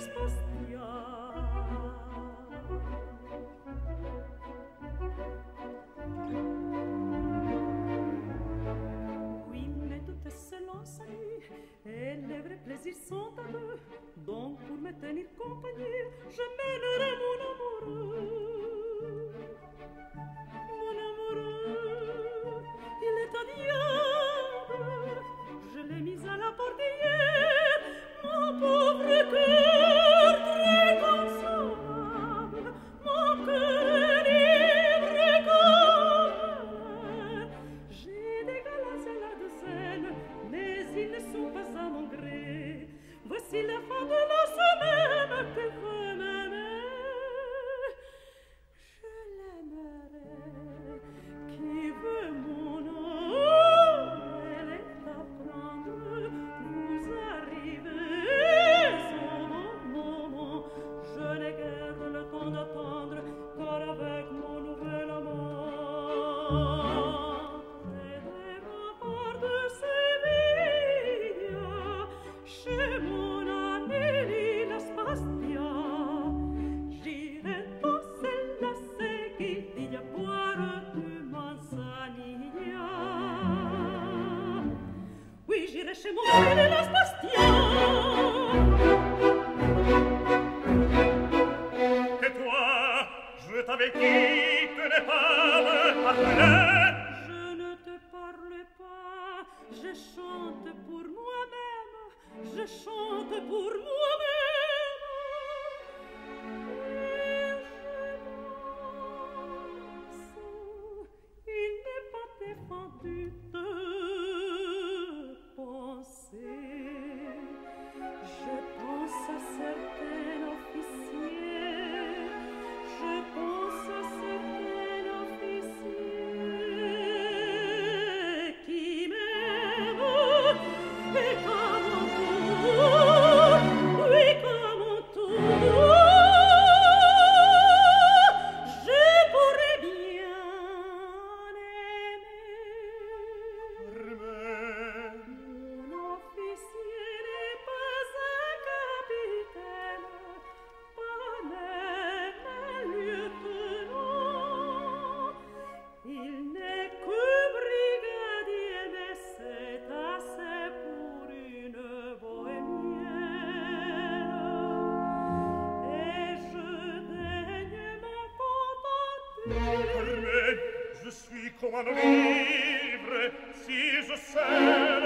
plaisirs sont à deux, donc pour me tenir compagnie, je mènerai mon amoureux. Mon amoureux, il est un diable, je l'ai mis à la portière, mon pauvre cœur très consolable, mon cœur libre comme l'air. J'ai des galas à la douzaine, mais ils ne sont pas à mon gré. Voici la fin de la semaine que je m'aimerai. Je l'aimerai. Qui veut mon nom, elle est à prendre. Vous arrivez au bon moment. Je n'ai guère le temps d'attendre, car avec mon nouvel amant, chez mon Amélie la Spastia, j'irai danser la seguidilla, boire du manzanilla. Oui, j'irai chez mon Amélie la Spastia. Et toi, je t'avais dit de ne pas me parler. Je ne te parle pas, je chante pour moi-même. Je chante pour moi-même et je danse. Il n'est pas défendu de penser. Je pense à certains officiers. Je pense à certains officiers qui m'aiment et oui, comme un tour, je pourrais bien aimer. Mon officier n'est pas un capitaine, pas même un lieutenant. Il n'est que brigadier, mais c'est assez pour une bohémienne. Et je daigne me contenter. Mais je suis comme un livre, si je sais